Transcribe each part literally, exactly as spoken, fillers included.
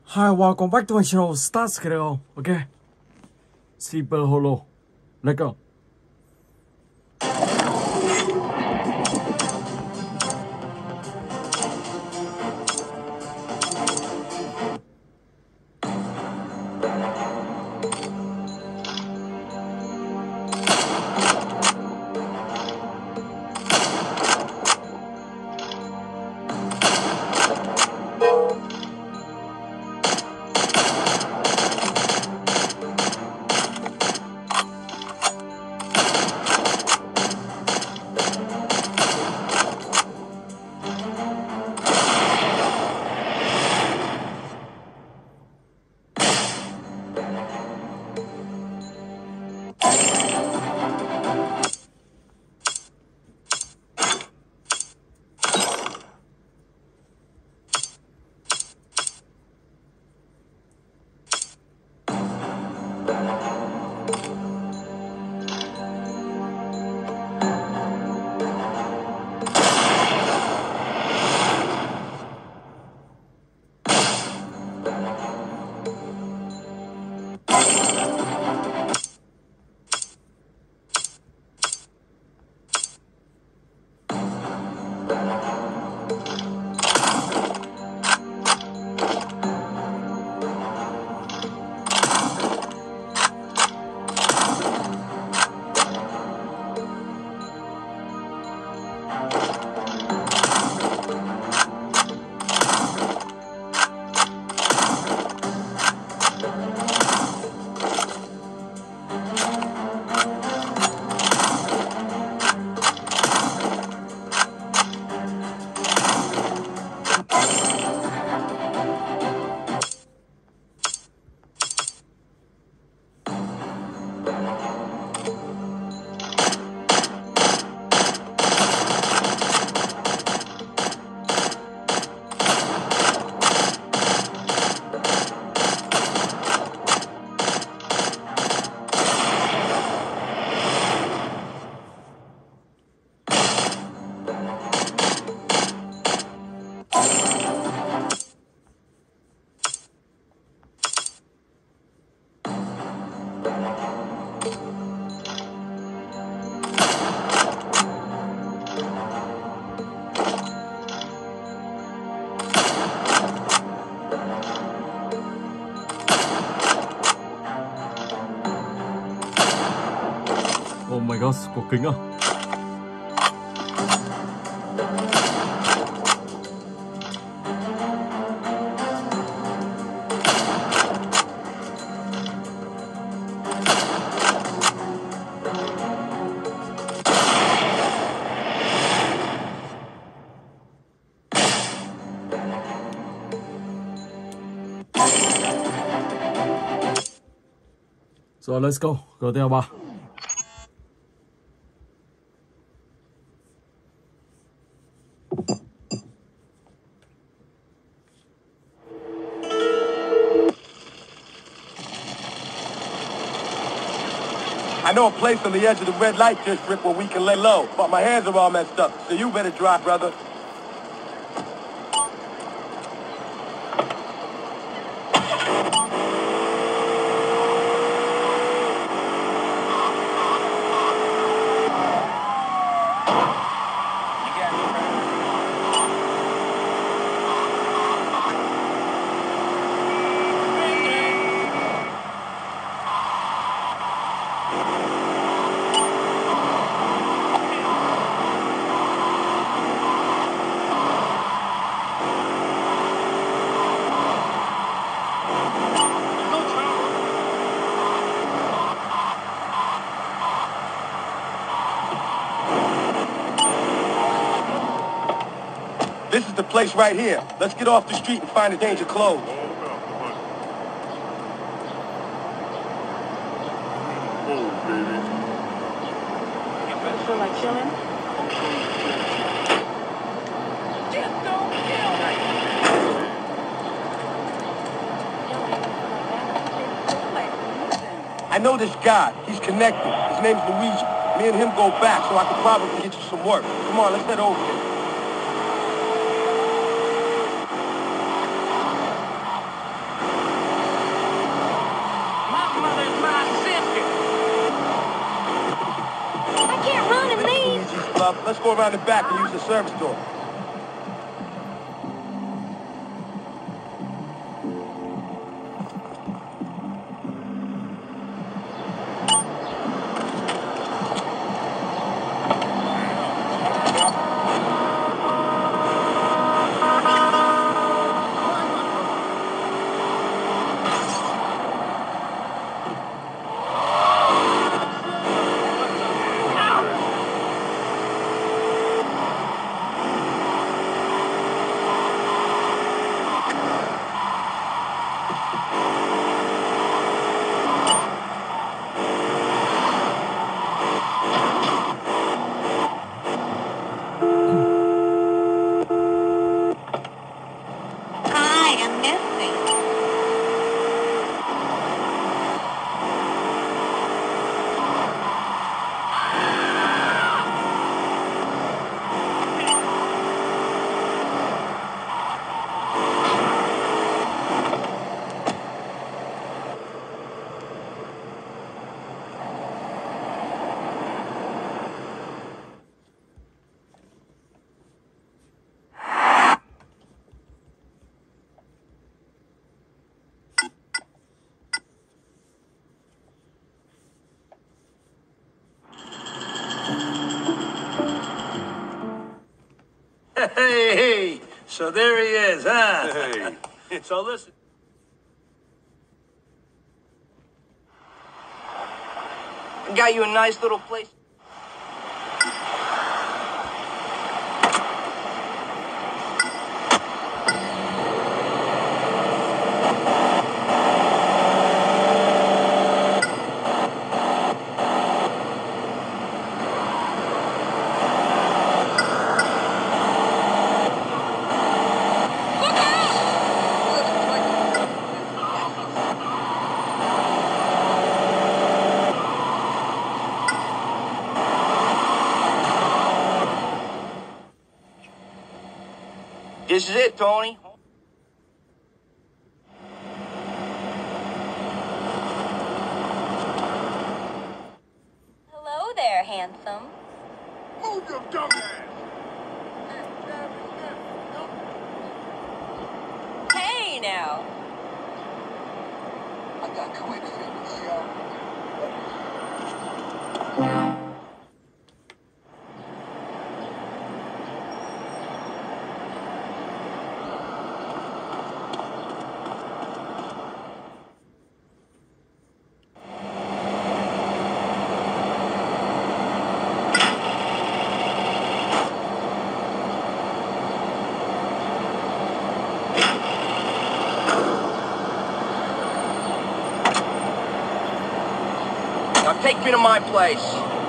Hi, welcome back to my channel, Start Scale, okay? Sleeper Hollow, let go. Oh my god, có kính à? Rồi, let's go, G T A ba. I know a place on the edge of the red light district where we can lay low, but my hands are all messed up, so you better drive, brother. This is the place right here. Let's get off the street and find a danger close. Oh, baby. You feel like chilling? Just don't kill me. I know this guy. He's connected. His name's Luigi. Me and him go back, so I could probably get you some work. Come on, let's head over there. up. Let's go around the back and use the service door. Hi, I'm Missy. Hey, hey, so there he is, huh? Hey. So listen. I got you a nice little place. This is it, Tony. Hello there, handsome. Move your dumb ass! Hey now. I got quick fingers, yo. Now take me to my place.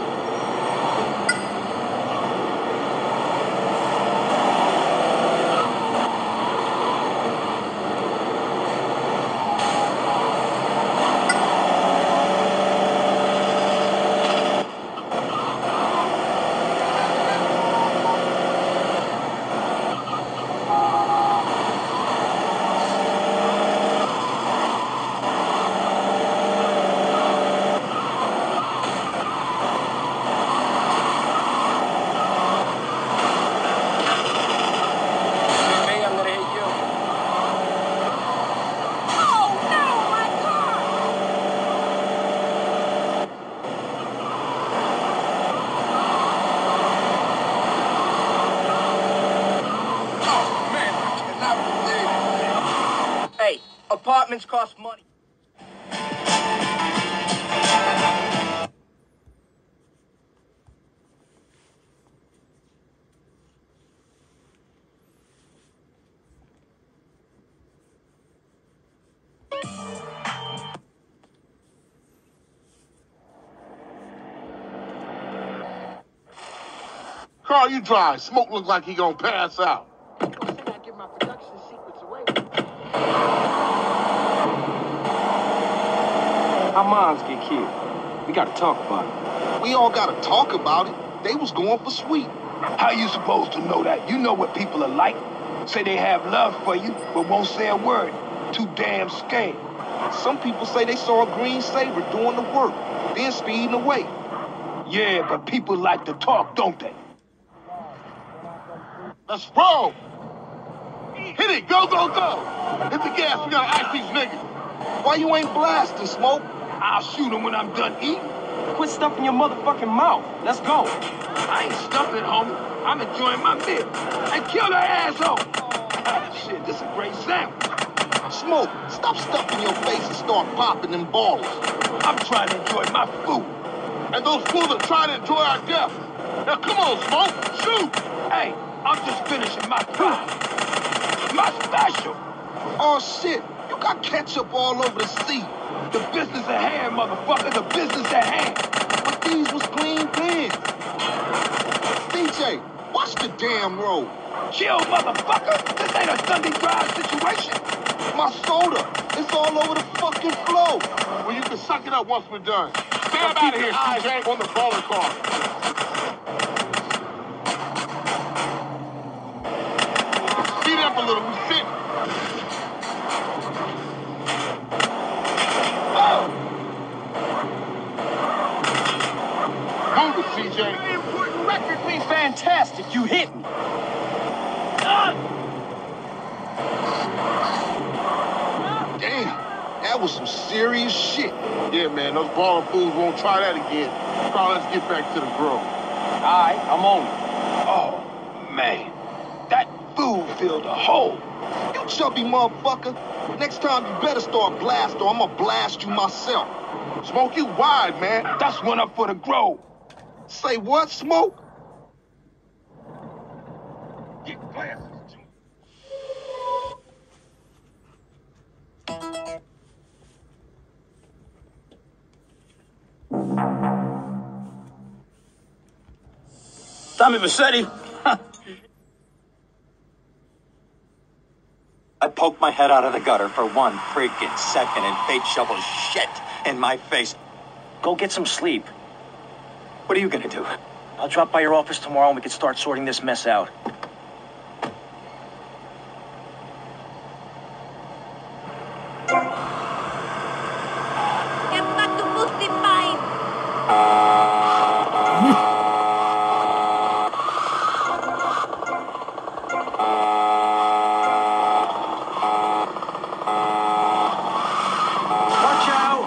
Me, I'm gonna hit you. Oh no, my car! Oh, man, I cannot believe it. Hey, apartments cost money. Carl, you drive. Smoke look like he gonna pass out. Our moms get killed. We gotta talk about it. We all gotta talk about it. They was going for sweet. How you supposed to know that? You know what people are like. Say they have love for you, but won't say a word. Too damn scared. Some people say they saw a green Saber doing the work, then speeding away. Yeah, but people like to talk, don't they? Let's roll. Hit it, go, go, go. Hit the gas, we gotta ice these niggas. Why you ain't blasting, Smoke? I'll shoot him when I'm done eating. Quit stuffing your motherfucking mouth. Let's go. I ain't stuffing, homie. I'm enjoying my meal. Hey, kill that asshole. Shit, this is a great sandwich. Smoke, stop stuffing your face and start popping them balls. I'm trying to enjoy my food. And those fools are trying to enjoy our death. Now come on, Smoke, shoot! Hey, I'm just finishing my fry. My special! Oh shit, you got ketchup all over the seat. The business at hand, motherfucker, the business at hand. But these was clean pins. D J, watch the damn road. Chill, motherfucker, this ain't a Sunday drive situation. My soda, it's all over the fucking floor. Well, you can suck it up once we're done. Stay out of here, C J, on the bowling car. Speed up a little, we sit. Oh. Move it, C J. Very important record be fantastic. You hit me. Ah! Damn, that was some serious shit. Yeah, man, those balling fools won't try that again. Carl, let's get back to the grove. All right, I'm on it. Oh, man, that food filled a hole. You chubby motherfucker. Next time you better start blast or I'm gonna blast you myself. Smoke, you wide, man. That's one up for the grove. Say what, Smoke? Get glasses. Tommy Vercetti. I poked my head out of the gutter for one freaking second and fate shovels shit in my face. Go get some sleep. What are you gonna do? I'll drop by your office tomorrow and we can start sorting this mess out. Watch out!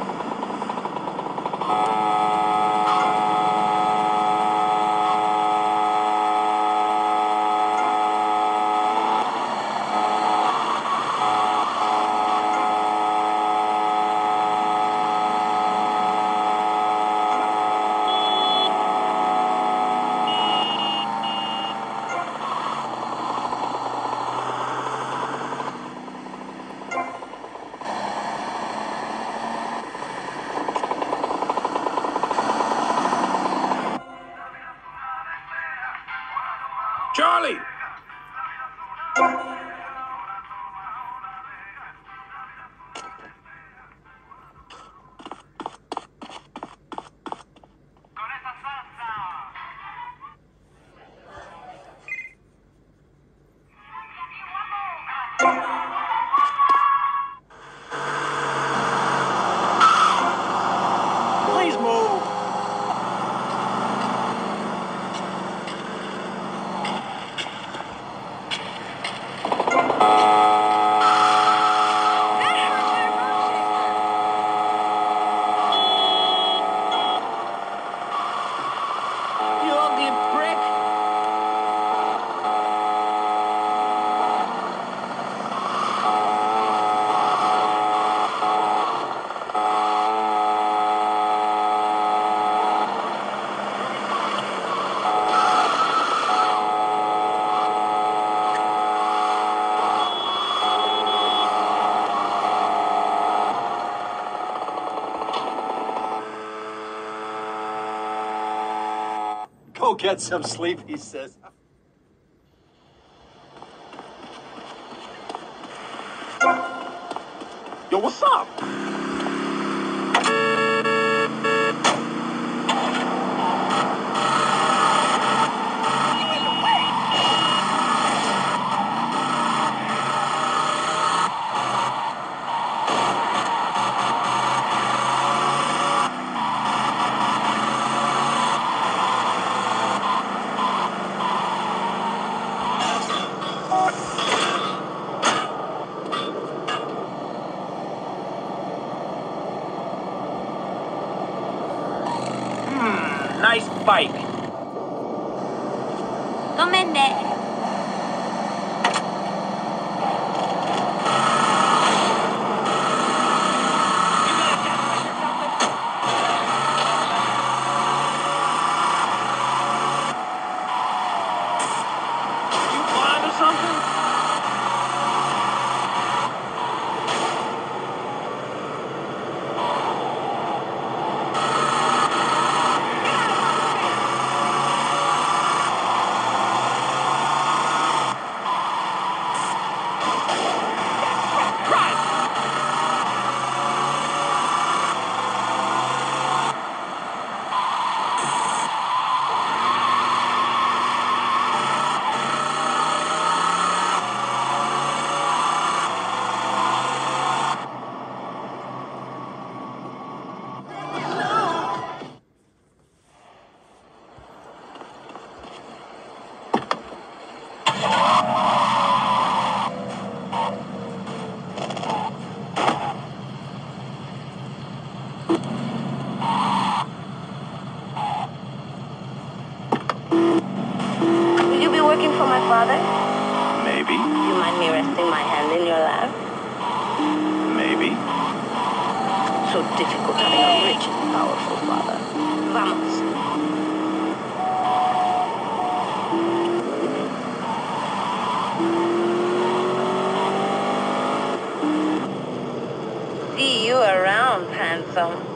Charlie! Please move! You ugly prick! Go get some sleep, he says. Yo, what's up? fight. Comende. Will you be working for my father? Maybe. You mind me resting my hand in your lap? Maybe. So difficult having a rich and powerful father. Vamos. See you around, handsome.